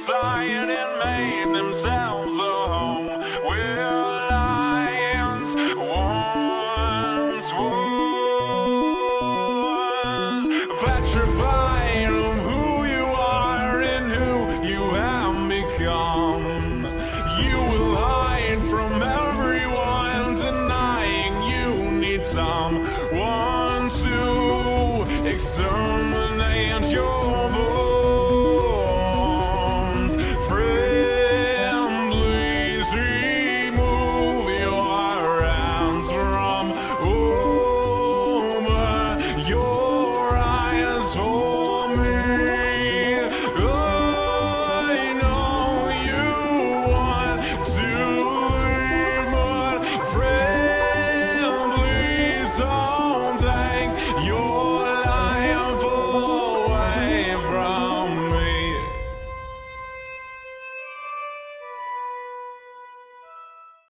inside and made themselves a home where lions once was. Petrified of who you are and who you have become, you will hide from everyone, denying you need someone to exterminate your bones. Friend, please remove your hands from over your eyes for me. I know you want to leave, but friend, please don't take your life away from